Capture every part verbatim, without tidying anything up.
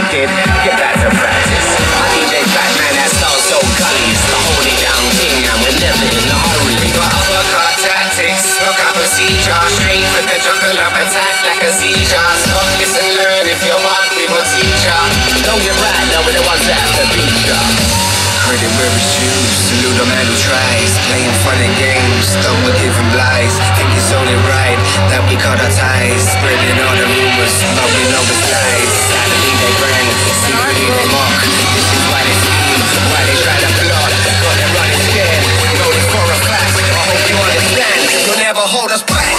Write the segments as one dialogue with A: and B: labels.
A: kid, get back to practice. My D J Batman, that sounds so gully. It's the holy down king and we're never in a hurry. We got uppercut tactics, look up procedure. Straight for the jungle up attack like a seizure. Stop, listen, learn if you want, we will teach ya. Don't get right, now we're the ones that have to beat ya. Credit where it's due, salute the man who tries. Playing funny games, don't we give him lies. Think it's only right that we cut our ties. Spreading all the rumors, but we know it's lies. Sadly they bring, secretly they mock. This is why they scheme, why they try to plot. Got them running scared, know this for a fact. I hope you understand, you'll never hold us back.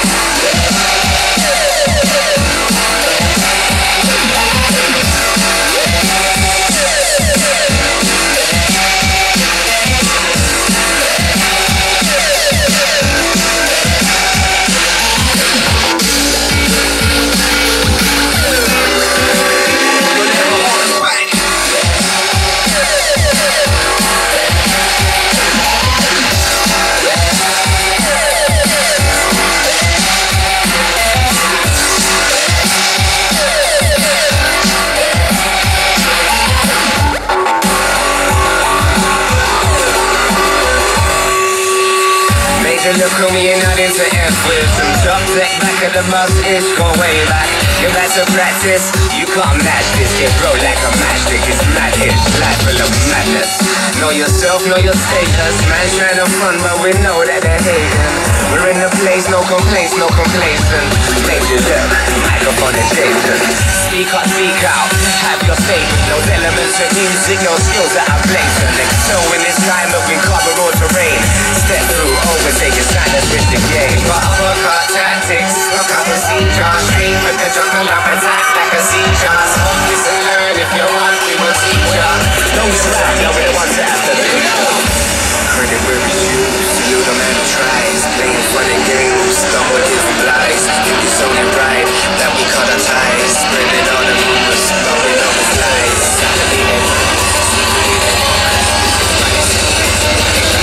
A: Look at me, you're not into F-wisdom. Drop deck back of the bus-ish, go way back. You're back to practice, you can't match this. Get broke like a matchstick, it's mad-ish. Life full of madness. Know yourself, know your status. Man's trying to fun, but we know that they're hating. We're in the place, no complaints, no complacent. Major look, microphone adjacent. Speak up, speak out, have your statement. Those elements of music, no skills that are blatant. Excel in this time, but we cover all terrain. Step through, overtake your sign and switch the game. Got uppercut tactics, look up procedure. Straight with the jungle up attack like a seizure. So listen, learn if you want, we will teach ya. Don't get right, now we're the ones that have to do ya. Credit where it's due, salute the man who tries. Playing funny games, don't give him lies. Think it's only right that we cut our ties. Spreading all the rumors, but we know it's lies. Sadly they run, secretly they mock. This is why they scheme.